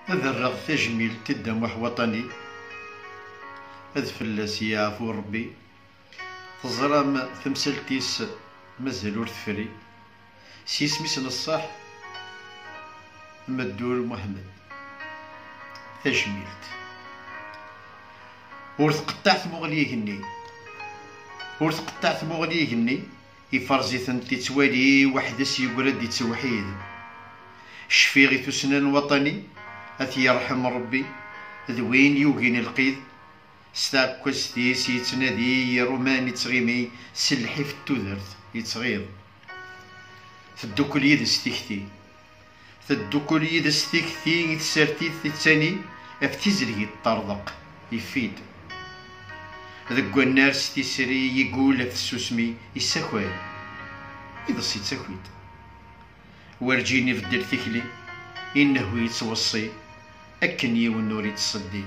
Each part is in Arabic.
هذا الرغ تجميل تدمح وطني، هذا فلاس يعفو ربي، تزرام تمثلتيس مازال ور تفري، سيسميس نصاح مدول محمد تجميلت، ور تقطعت مغليهني، ور تقطعت مغليهني، يفرزيثن تتوالي وحدس يقرد يتوحيد، شفيغي تسنان وطني أثي يرحم ربي، ذوين يوغين القيد، ستاكوستيس يتنادي روماني تغيمي سلحي في التوذرت يتغيض، تدوكل يد ستيكتي، تدوكل يد ستيكتي يتسارتي الثاني افتزلي الطردق يفيد، ذكو النار ستيسري يقول في السوسمي يساكوي إذا سيتساكويد، ورجيني في الدل ثكلي إنه يتوصي أكن يون نور يتصدي،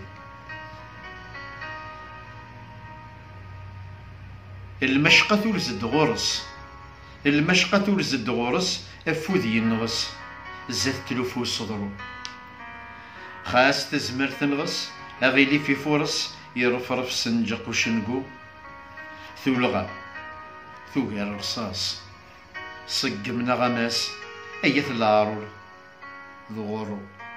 المشقة تولزد غورس، المشقة تولزد غورس أفوذي النغس، زاد تلوفو صدرو، خاص تزمر تنغس أغيلي في فرص يرفرف سنجق وشنقو، ثولغا ثوغير رصاص صقم نغماس أيث العارور ظغورو،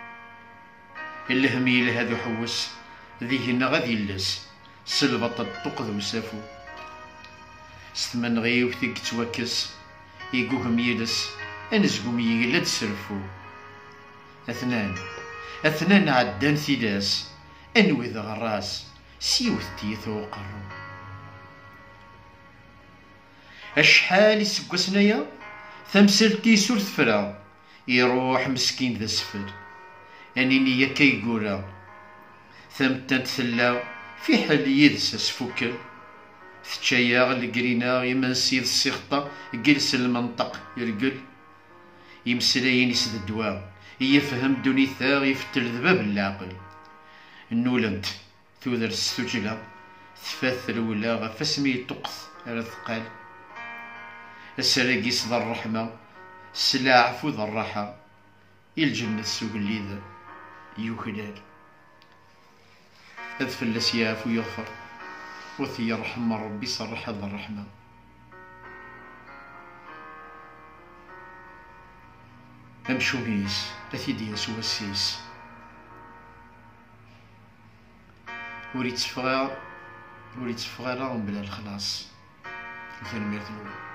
الهم يلهذ حوس ذيهن غادي يلس سلبط الطقذ وسافو، ستمن غيو ثيك توكس يقوهم يلس أنزقوم يقلد سرفو، أثنان عدان ثلاس أنوذ غراس سيوث تيثو قرو، أشحال يسقسنايا ثمسلتي سور ثفرا يروح مسكين ذا سفر، أنيني يكا يقولا ثمتنت ثلا في حل يدس سفوكل، تشايا القرينا يمنسي السيخطة جلس المنطق يرقل، يمسلاين يسد الدواء يفهم دونيثا يفتل ذباب العقل، النولنت تودر السجلة ثفاث الولا غفاسمي تقث على ثقال، السراقيس ذا الرحمة سلاع فوذ الراحة، الجنة السوق اللي ذا يوكلال، أذفل الأسياف ويغفر وثي يرحم ربي صرح هذا الرحمة، أمشوميس أثيدياس وسيس وريت فغا راه بلا الخلاص مثل ما